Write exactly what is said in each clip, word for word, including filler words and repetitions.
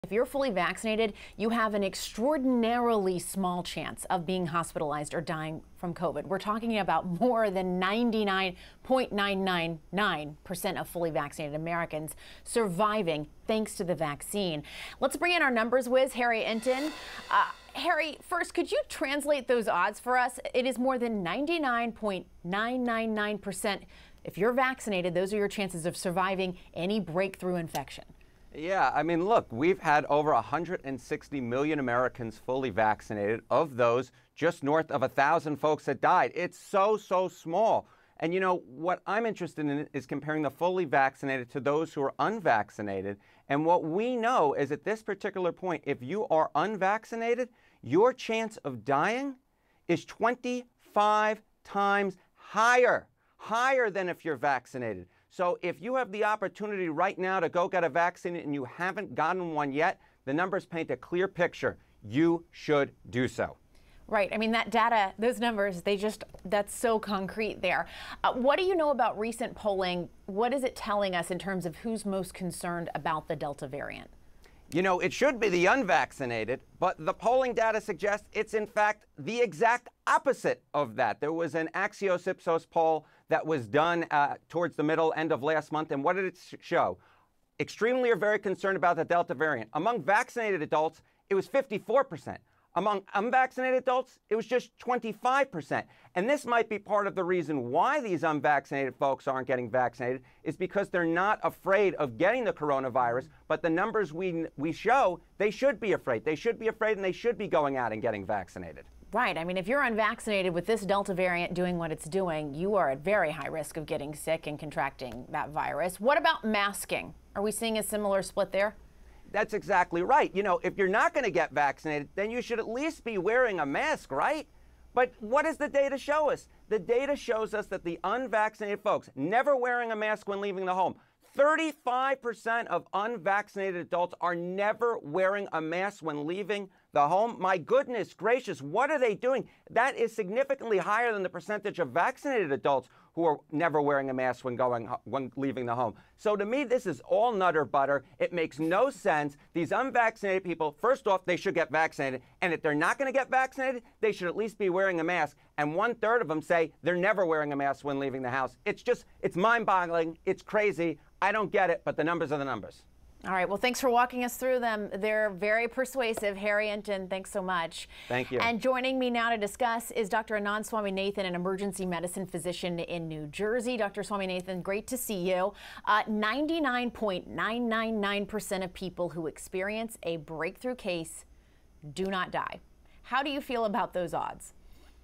If you're fully vaccinated, you have an extraordinarily small chance of being hospitalized or dying from COVID. We're talking about more than ninety-nine point nine nine nine percent of fully vaccinated Americans surviving thanks to the vaccine. Let's bring in our numbers whiz, Harry Enten. Uh, Harry, first, could you translate those odds for us? It is more than ninety-nine point nine nine nine percent. If you're vaccinated, those are your chances of surviving any breakthrough infection. Yeah, I mean, look, we've had over one hundred sixty million Americans fully vaccinated. Of those, just north of one thousand folks that died. It's so, so small. And, you know, what I'm interested in is comparing the fully vaccinated to those who are unvaccinated. And what we know is at this particular point, if you are unvaccinated, your chance of dying is twenty-five times higher, higher than if you're vaccinated. So if you have the opportunity right now to go get a vaccine and you haven't gotten one yet, the numbers paint a clear picture. You should do so. Right. I mean, that data, those numbers, they just, that's so concrete there. Uh, what do you know about recent polling? What is it telling us in terms of who's most concerned about the Delta variant? You know, it should be the unvaccinated, but the polling data suggests it's in fact the exact opposite of that. There was an Axios Ipsos poll that was done uh, towards the middle end of last month, and what did it show? Extremely or very concerned about the Delta variant. Among vaccinated adults, it was fifty-four percent. Among unvaccinated adults, it was just twenty-five percent. And this might be part of the reason why these unvaccinated folks aren't getting vaccinated, is because they're not afraid of getting the coronavirus. But the numbers we, we show, they should be afraid. They should be afraid and they should be going out and getting vaccinated. Right. I mean, if you're unvaccinated with this Delta variant doing what it's doing, you are at very high risk of getting sick and contracting that virus. What about masking? Are we seeing a similar split there? That's exactly right. You know, if you're not going to get vaccinated, then you should at least be wearing a mask, right? But what does the data show us? The data shows us that the unvaccinated folks never wearing a mask when leaving the home. thirty-five percent of unvaccinated adults are never wearing a mask when leaving the home. My goodness gracious, what are they doing? That is significantly higher than the percentage of vaccinated adults who are never wearing a mask when going when leaving the home. So to me, this is all nutter butter. It makes no sense. These unvaccinated people, first off, they should get vaccinated. And if they're not going to get vaccinated, they should at least be wearing a mask. And one third of them say they're never wearing a mask when leaving the house. It's just, it's mind-boggling. It's crazy. I don't get it, but the numbers are the numbers. All right. Well, thanks for walking us through them. They're very persuasive. Harry Enten, thanks so much. Thank you. And joining me now to discuss is Doctor Anand Swaminathan, an emergency medicine physician in New Jersey. Doctor Swaminathan, great to see you. Uh, ninety-nine point nine nine nine percent of people who experience a breakthrough case do not die. How do you feel about those odds?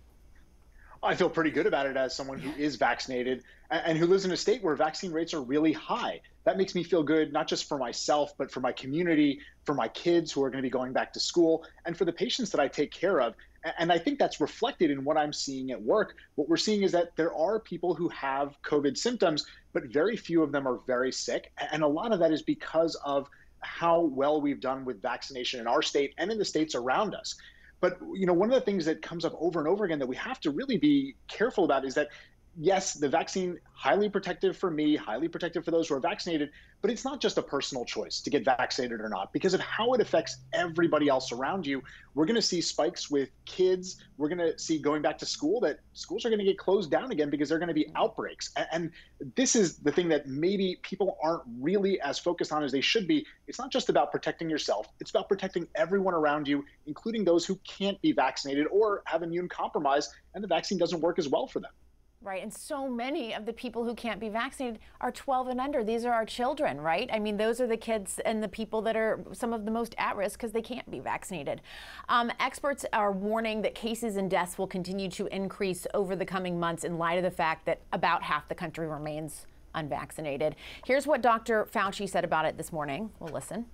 I feel pretty good about it as someone who is vaccinated and who lives in a state where vaccine rates are really high. That makes me feel good, not just for myself, but for my community, for my kids who are going to be going back to school, and for the patients that I take care of. And I think that's reflected in what I'm seeing at work. What we're seeing is that there are people who have COVID symptoms, but very few of them are very sick. And a lot of that is because of how well we've done with vaccination in our state and in the states around us. But, you know, one of the things that comes up over and over again that we have to really be careful about is that, yes, the vaccine, highly protective for me, highly protective for those who are vaccinated, but it's not just a personal choice to get vaccinated or not. Because of how it affects everybody else around you, we're going to see spikes with kids. We're going to see going back to school that schools are going to get closed down again because there are going to be outbreaks. And this is the thing that maybe people aren't really as focused on as they should be. It's not just about protecting yourself. It's about protecting everyone around you, including those who can't be vaccinated or have immune compromise, and the vaccine doesn't work as well for them. Right. And so many of the people who can't be vaccinated are twelve and under. These are our children, right? I mean, those are the kids and the people that are some of the most at risk because they can't be vaccinated. Um, experts are warning that cases and deaths will continue to increase over the coming months in light of the fact that about half the country remains unvaccinated. Here's what Doctor Fauci said about it this morning. We'll listen.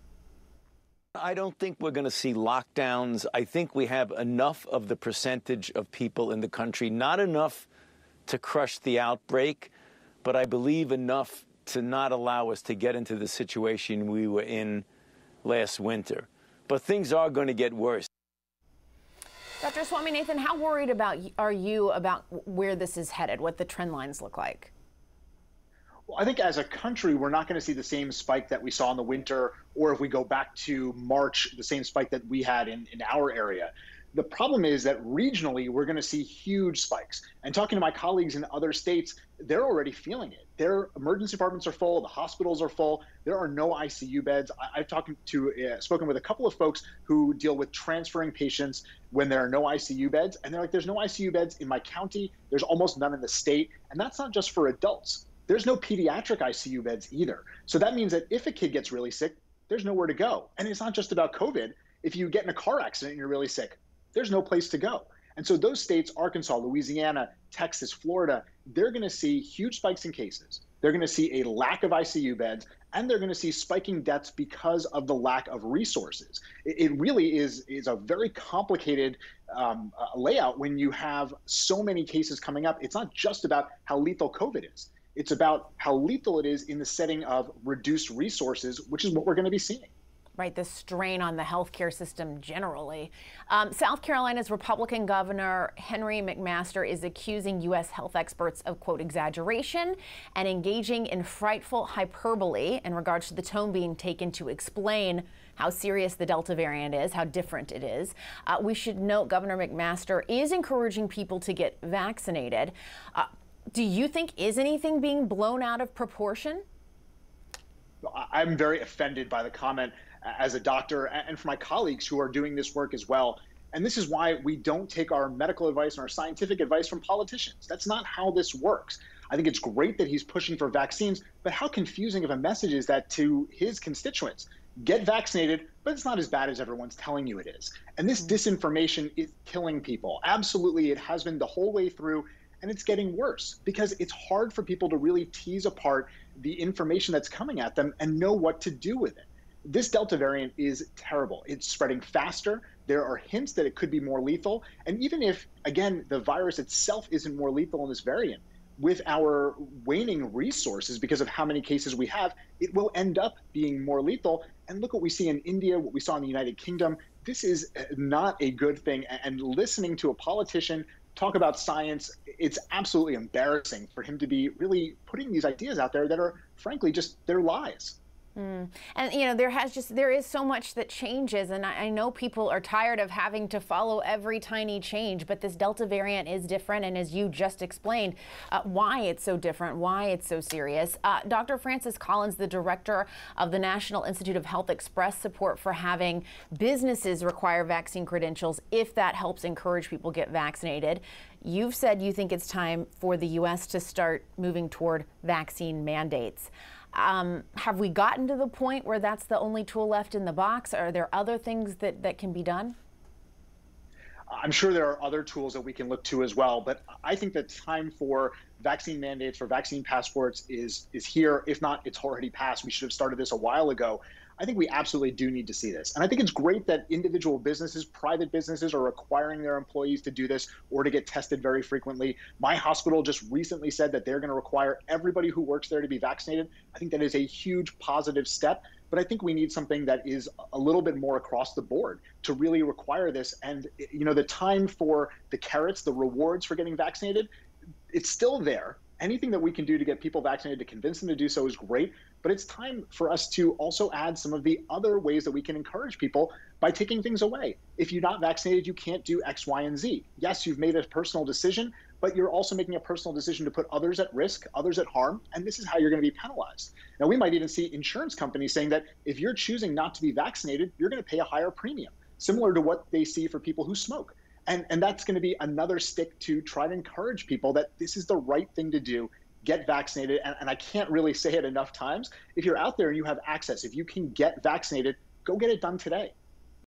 I don't think we're going to see lockdowns. I think we have enough of the percentage of people in the country, not enough to crush the outbreak, but I believe enough to not allow us to get into the situation we were in last winter. But things are going to get worse. Doctor Swaminathan, how worried about are you about where this is headed, what the trend lines look like? I think as a country, we're not going to see the same spike that we saw in the winter, or if we go back to March, the same spike that we had in, in our area. The problem is that regionally, we're going to see huge spikes. And talking to my colleagues in other states, they're already feeling it. Their emergency departments are full, the hospitals are full, there are no I C U beds. I, I've talked to, uh, spoken with a couple of folks who deal with transferring patients when there are no I C U beds, and they're like, there's no I C U beds in my county, there's almost none in the state, and that's not just for adults. There's no pediatric I C U beds either. So that means that if a kid gets really sick, there's nowhere to go. And it's not just about COVID. If you get in a car accident and you're really sick, there's no place to go. And so those states, Arkansas, Louisiana, Texas, Florida, they're going to see huge spikes in cases. They're going to see a lack of I C U beds, and they're going to see spiking deaths because of the lack of resources. It, it really is, is a very complicated um, uh, layout when you have so many cases coming up. It's not just about how lethal COVID is. It's about how lethal it is in the setting of reduced resources, which is what we're going to be seeing. Right, the strain on the healthcare system generally. Um, South Carolina's Republican Governor Henry McMaster is accusing U S health experts of, quote, exaggeration and engaging in frightful hyperbole in regards to the tone being taken to explain how serious the Delta variant is, how different it is. Uh, we should note Governor McMaster is encouraging people to get vaccinated. Uh, do you think is anything being blown out of proportion? I'm very offended by the comment as a doctor, and for my colleagues who are doing this work as well. And this is why we don't take our medical advice and our scientific advice from politicians. That's not how this works. I think it's great that he's pushing for vaccines, but how confusing of a message is that to his constituents? Get vaccinated, but it's not as bad as everyone's telling you it is. And this disinformation is killing people. Absolutely, it has been the whole way through, and it's getting worse because it's hard for people to really tease apart the information that's coming at them and know what to do with it. This Delta variant is terrible. It's spreading faster. There are hints that it could be more lethal. And even if, again, the virus itself isn't more lethal in this variant, with our waning resources because of how many cases we have, it will end up being more lethal. And look what we see in India, what we saw in the United Kingdom. This is not a good thing. And listening to a politician talk about science, it's absolutely embarrassing for him to be really putting these ideas out there that are, frankly, just they're lies. Mm. And, you know, there has just, there is so much that changes, and I, I know people are tired of having to follow every tiny change, but this Delta variant is different, and as you just explained, uh, why it's so different, why it's so serious. Uh, Doctor Francis Collins, the director of the National Institute of Health, expressed support for having businesses require vaccine credentials if that helps encourage people to get vaccinated. You've said you think it's time for the U S to start moving toward vaccine mandates. Um, have we gotten to the point where that's the only tool left in the box? Are there other things that, that can be done? I'm sure there are other tools that we can look to as well, but I think the time for vaccine mandates, for vaccine passports is, is here. If not, it's already passed. We should have started this a while ago. I think we absolutely do need to see this. And I think it's great that individual businesses, private businesses are requiring their employees to do this or to get tested very frequently. My hospital just recently said that they're going to require everybody who works there to be vaccinated. I think that is a huge positive step. But I think we need something that is a little bit more across the board to really require this. And, you know, the time for the carrots, the rewards for getting vaccinated, it's still there. Anything that we can do to get people vaccinated, to convince them to do so, is great. But it's time for us to also add some of the other ways that we can encourage people by taking things away. If you're not vaccinated, you can't do X, Y, and Z. Yes, you've made a personal decision, but you're also making a personal decision to put others at risk, others at harm, and this is how you're going to be penalized. Now, we might even see insurance companies saying that if you're choosing not to be vaccinated, you're going to pay a higher premium, similar to what they see for people who smoke. And, and that's going to be another stick to try to encourage people that this is the right thing to do. Get vaccinated. And, and I can't really say it enough times. If you're out there and you have access, if you can get vaccinated, go get it done today.